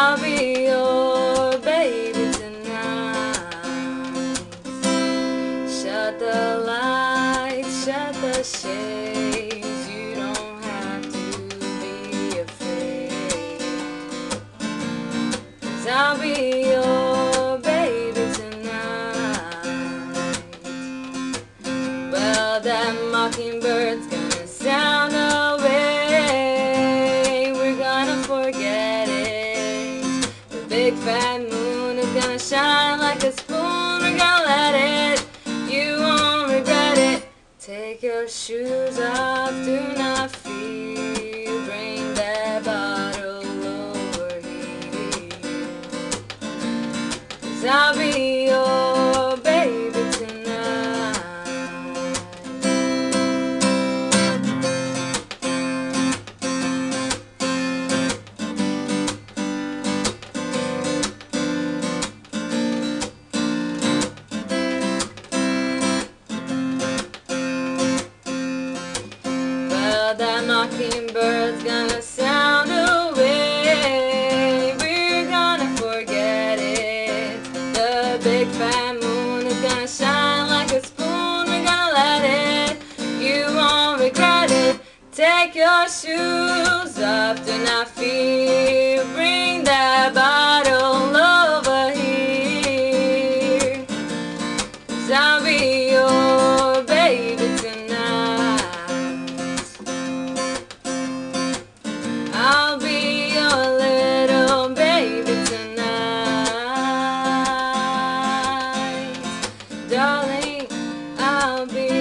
I'll be your baby tonight. Shut the lights, shut the shades. You don't have to be afraid. 'Cause I'll be your baby tonight. Well, that mockingbird's gonna sound away. We're gonna forget it. The big fat moon is gonna shine like a spoon. We're gonna let it. You won't regret it. Take your shoes off, do not fear. Bring that bottle over here. 'Cause I'll be your baby tonight. Well, that mockingbird's gonna sound away. We're gonna forget it. The big fat moon is gonna shine like a spoon. We're gonna let it. You won't regret it. Take your shoes off, do not fear. Bring that bottle over here. 'Cause I'll be your baby tonight. I'll be your little baby tonight. Darling, I'll be